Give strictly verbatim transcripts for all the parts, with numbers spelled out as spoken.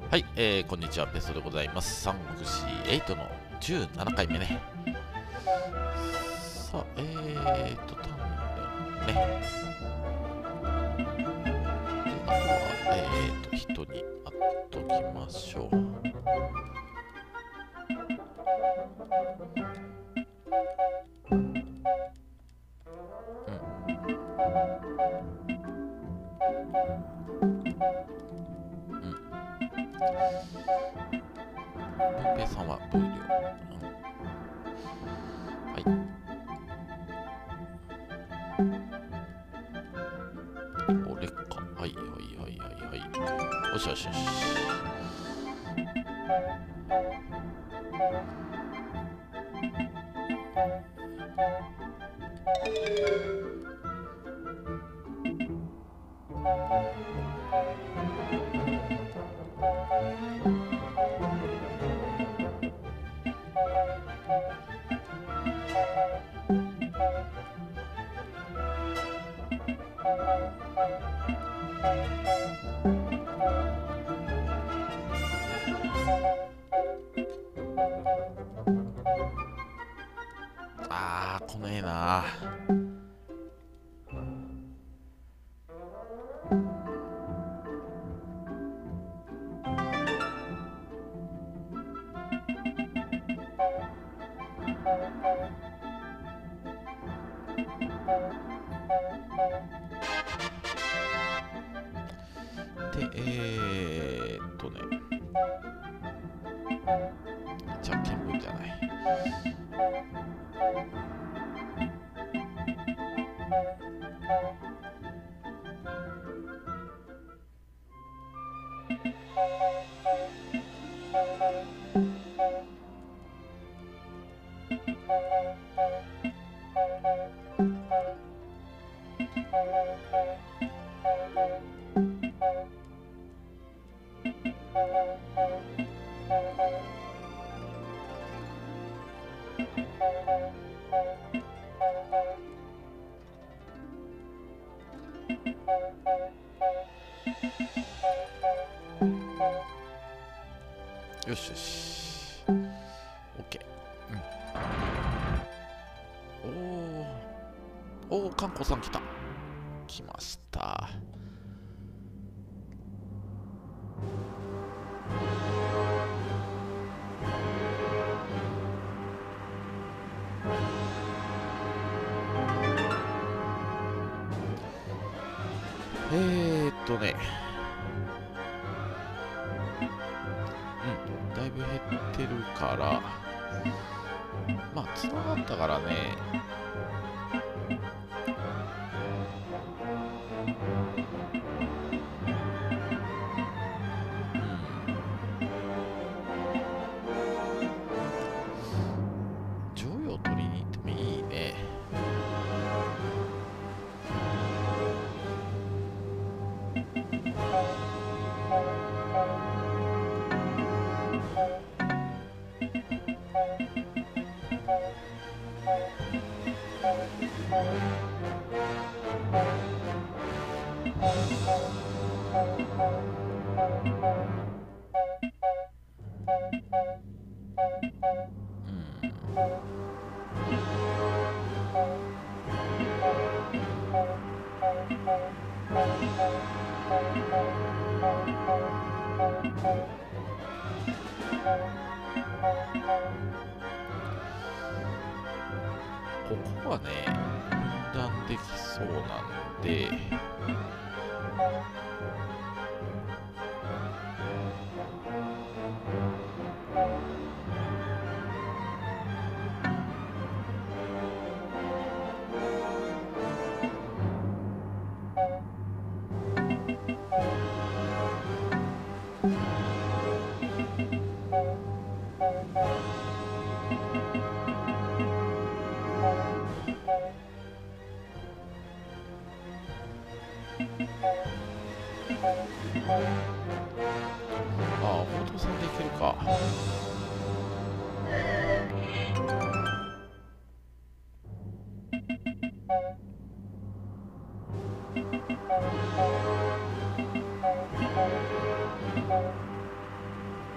はい、えー、こんにちは、ペストでございます。三国志エイトのじゅうななかいめね。さあ、えーと、鍛錬ね。で、あとは、えーと、人に会っときましょう。ペンペイさんはブーリョ、うん、はいお劣化はいはいはいはいはいよしよしよしあー、この絵なで、えーっとね、じゃあ、見聞じゃない。よしよし。OK。うん。おー。おー、かんこさん来た。来ました。えーっとね。うん、だいぶ減ってるから。まあ、つながったからね。譲与を取りに行ってもいいね。ここはね、分断できそうなんで、ああ、報道さんでいけるか。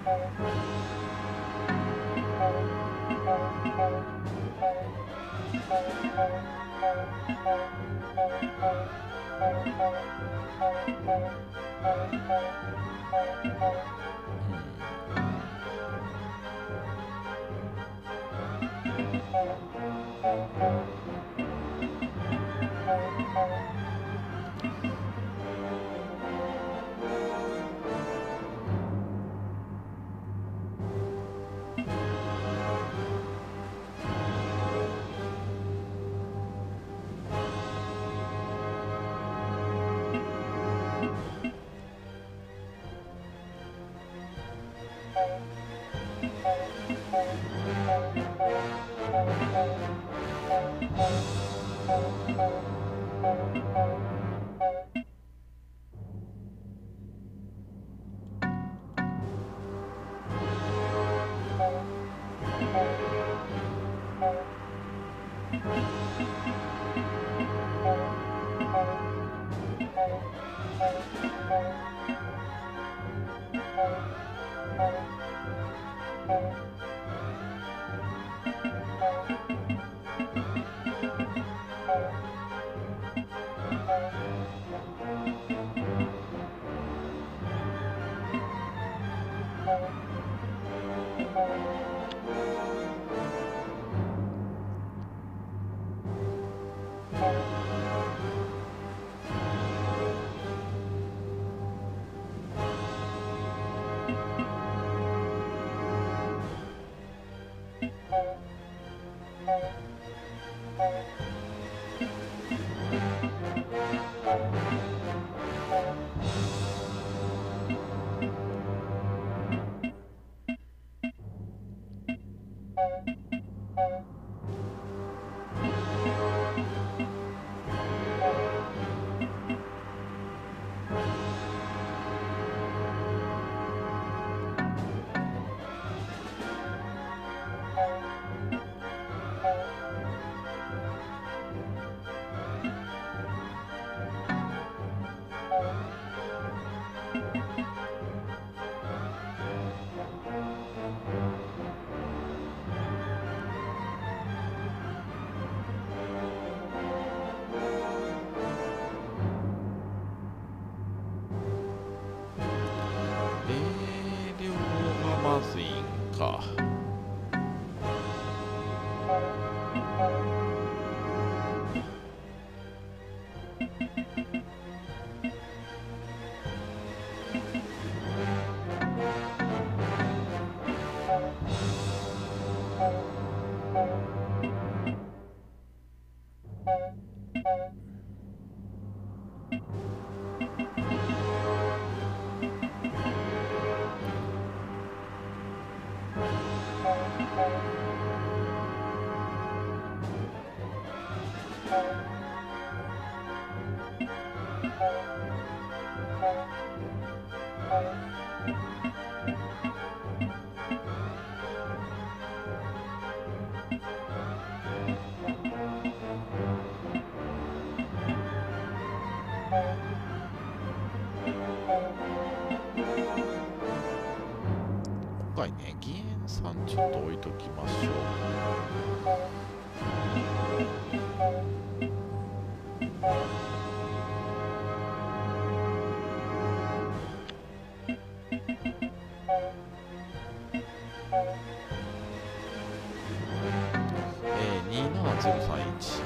今回ね、義援さんちょっと置いときましょう。えー、にーななゼロさんいち。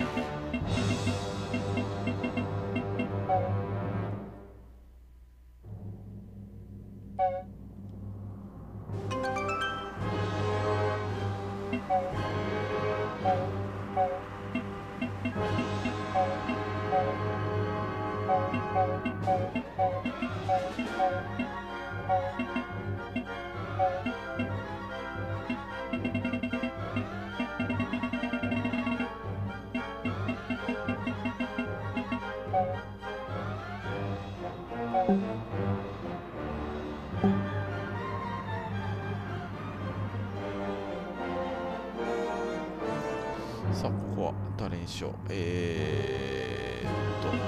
さあ、ここは誰にしよう。えーっと。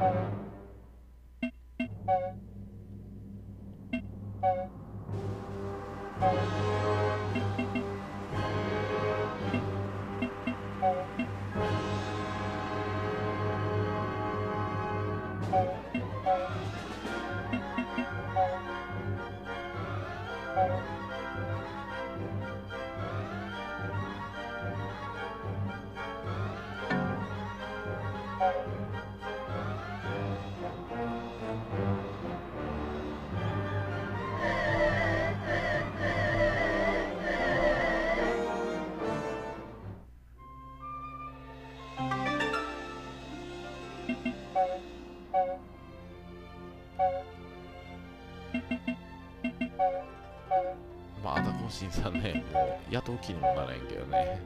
まあ、あたこしんさんね、もう雇う気にもならへんけどね。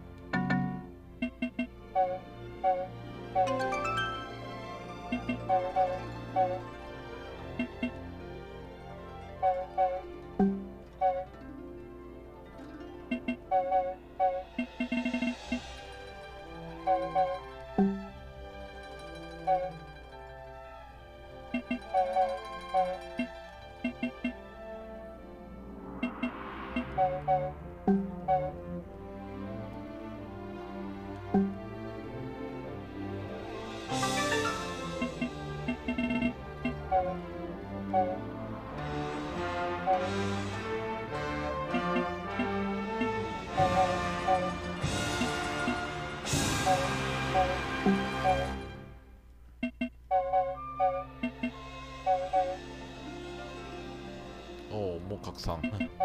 おお、もう拡散。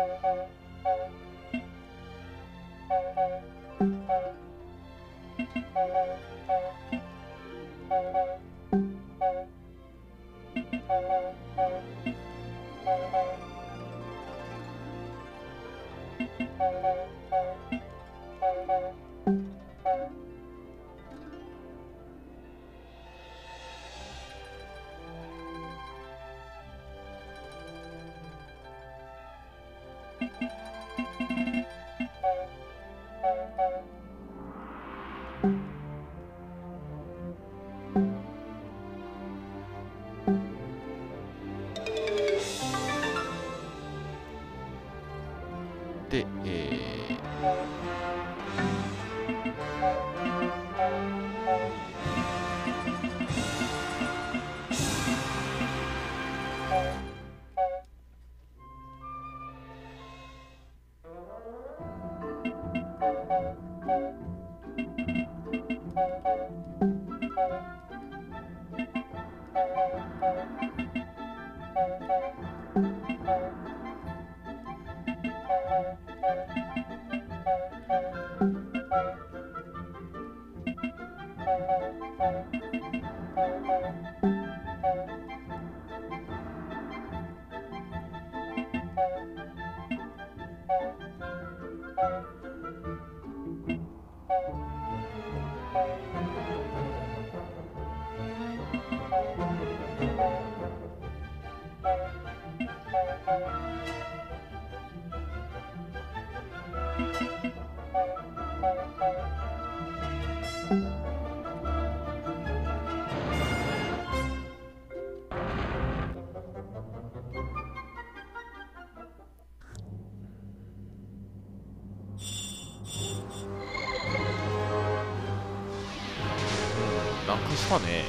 で、えー、なんかしたね。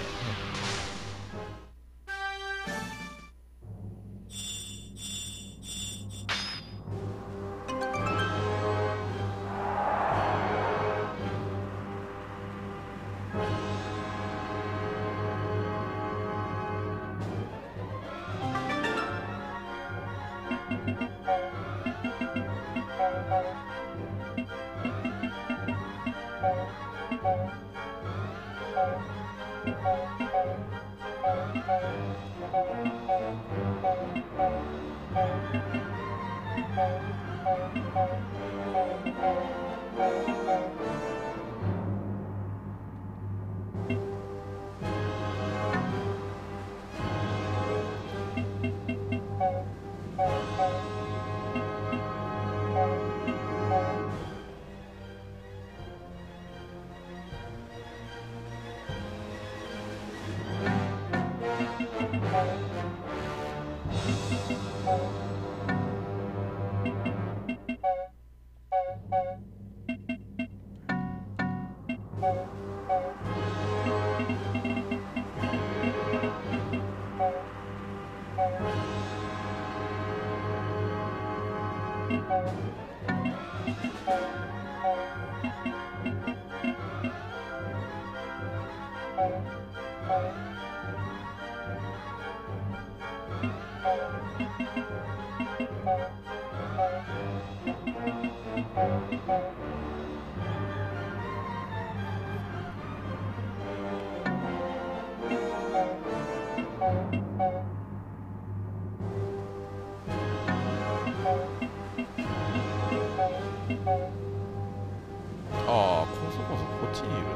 ああ、高速こそこっちにいるん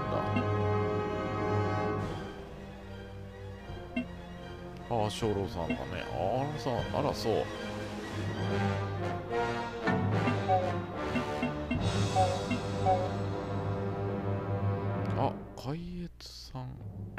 だ。ああ、鐘楼さんだね。あらさ、あらそう。あ、海越さん。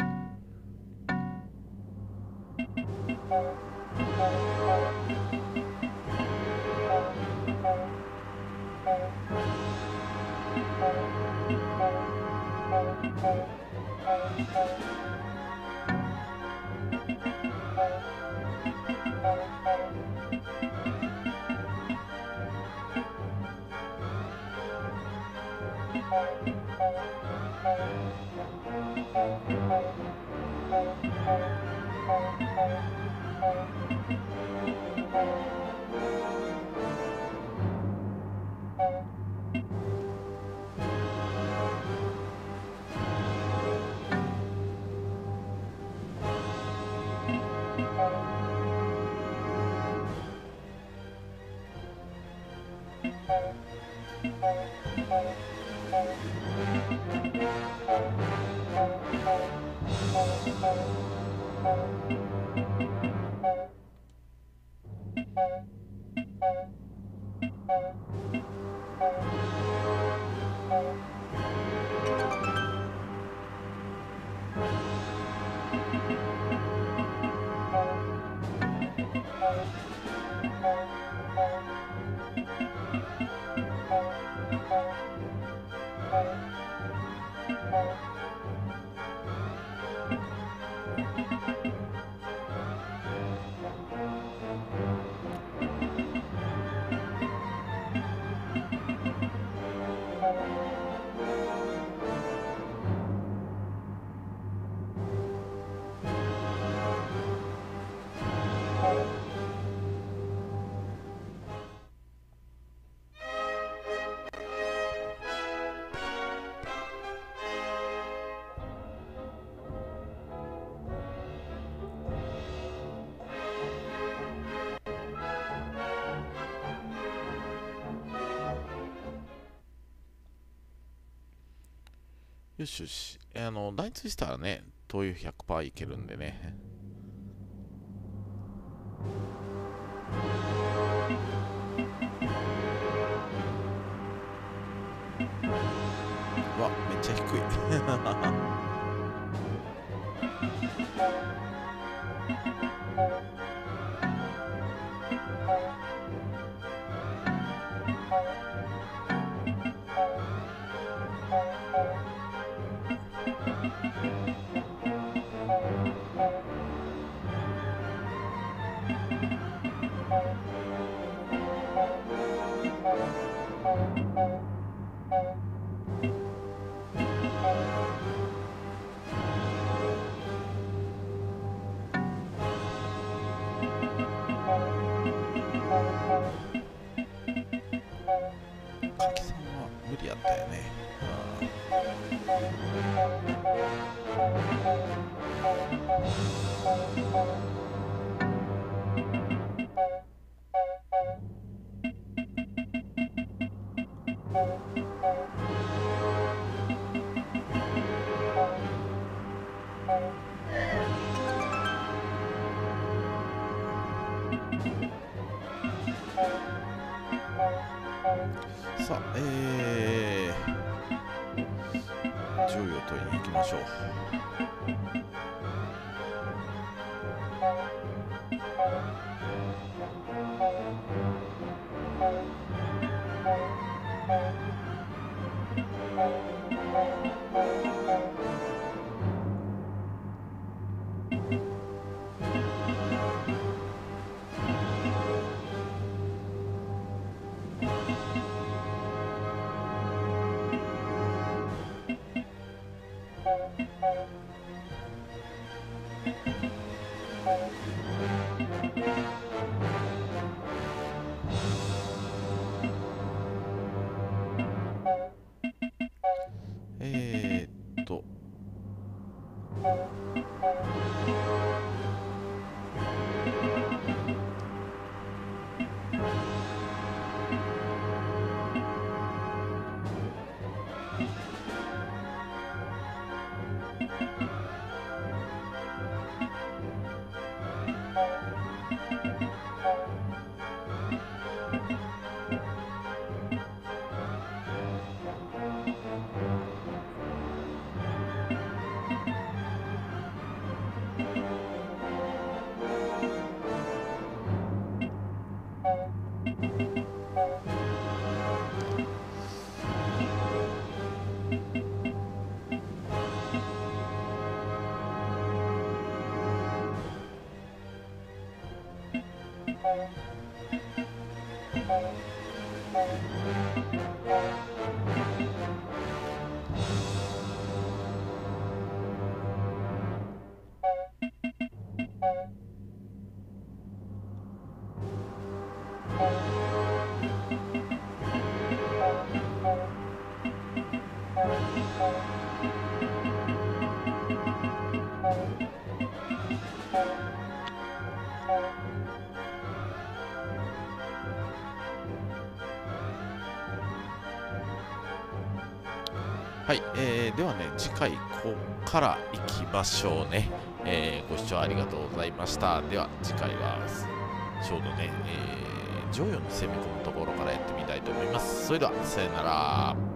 よしよし。あの、ライツしたらね、灯油 ひゃくパーセント いけるんでね。うわ、めっちゃ低い。柿さんは無理やったよね。さあ、えー、銃を取りに行きましょう。 えーっとはい、えー、ではね、次回ここから行きましょうね。えー、ご視聴ありがとうございました。では次回はちょうどね、えー、上位に攻め込むところからやってみたいと思います。それでは、さよなら。